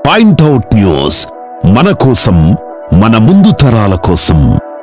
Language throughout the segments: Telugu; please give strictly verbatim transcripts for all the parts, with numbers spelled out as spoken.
పాయింట్అవుట్ న్యూస్, మన కోసం, మన ముందు తరాల కోసం.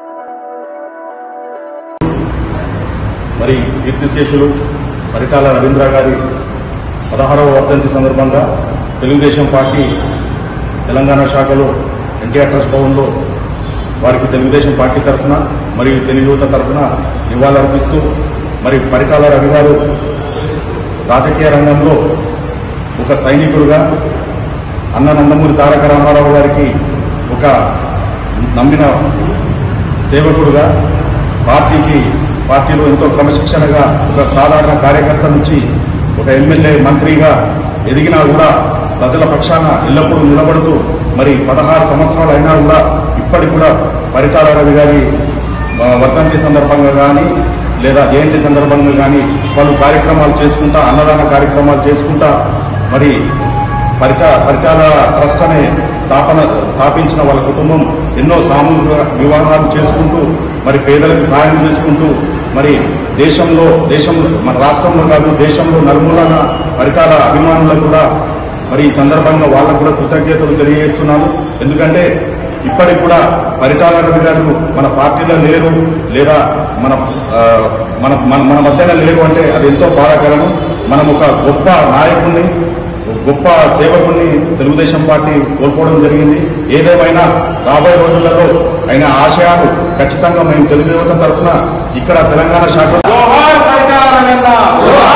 మరి కీర్తిశేషులు పరిటాల రవీంద్ర గారి పదహారవ వర్ధంతి సందర్భంగా తెలుగుదేశం పార్టీ తెలంగాణ శాఖలో ఎన్టీఆర్ ట్రస్ట్ భవన్లో వారికి తెలుగుదేశం పార్టీ తరఫున మరియు తెలుగు యువత తరఫున నివాళులర్పిస్తూ మరి పరిటాల రవి గారు రాజకీయ రంగంలో ఒక సైనికుడుగా అన్న నందమూరి తారక రామారావు గారికి ఒక నమ్మిన సేవకుడుగా పార్టీకి పార్టీలో ఎంతో క్రమశిక్షణగా ఒక సాధారణ కార్యకర్త నుంచి ఒక ఎమ్మెల్యే మంత్రిగా ఎదిగినా కూడా ప్రజల పక్షాన ఎల్లప్పుడూ నిలబడుతూ మరి పదహారు సంవత్సరాలు అయినా కూడా ఇప్పటికి కూడా పరిటాల రవి గారి వర్ధంతి సందర్భంగా కానీ లేదా జయంతి సందర్భంగా కానీ పలు కార్యక్రమాలు చేసుకుంటా అన్నదాన కార్యక్రమాలు చేసుకుంటా మరి పరిటా పరిటాల ట్రస్ట్ అనే స్థాపన స్థాపించిన వాళ్ళ కుటుంబం ఎన్నో సామూహిక వివాహాలు చేసుకుంటూ మరి పేదలకు సహాయం చేసుకుంటూ మరి దేశంలో దేశంలో మన రాష్ట్రంలో కాదు దేశంలో నలుమూలన పరిటాల అభిమానులకు కూడా మరి ఈ సందర్భంగా వాళ్ళకు కూడా కృతజ్ఞతలు తెలియజేస్తున్నాను. ఎందుకంటే ఇప్పటికి కూడా పరిటాల రవి గారు మన పార్టీలో లేరు లేదా మన మన మన మధ్యన లేరు అంటే అది ఎంతో బాధాకరం. మనం ఒక గొప్ప నాయకుడిని గొప్ప సేవకుడిని తెలుగుదేశం పార్టీ కోల్పోవడం జరిగింది. ఏదేమైనా రాబోయే రోజులలో ఆయన ఆశయాలు ఖచ్చితంగా మేము తెలుగు యువత తరఫున ఇక్కడ తెలంగాణ శాఖ